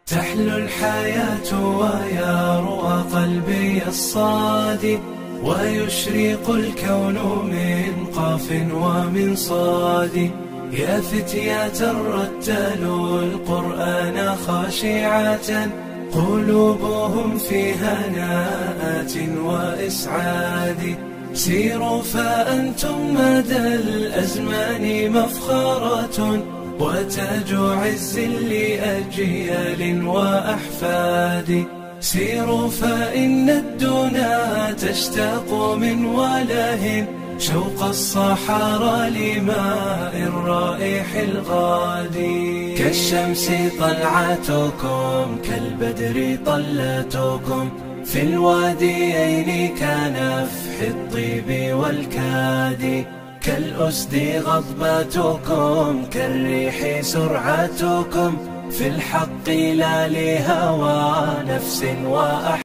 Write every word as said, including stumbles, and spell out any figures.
تحلو الحياة ويروى قلبي الصادي، ويشرق الكون من قاف ومن صاد. يا فتيات رتلوا القرآن خاشعة، قلوبهم في هناءات وإسعاد. سيروا فأنتم مدى الأزمان مفخرة، وتاج عز لأجيال وأحفاد. سيروا فإن الدنا تشتاق من وله، شوق الصحارى لماء الرائح الغادي. كالشمس طلعتكم كالبدر طلتكم، في الواديين كنفح الطيب والكاد. كالأسد غضبتكم كالريح سرعتكم، في الحق لا لهوى نفس وأحد.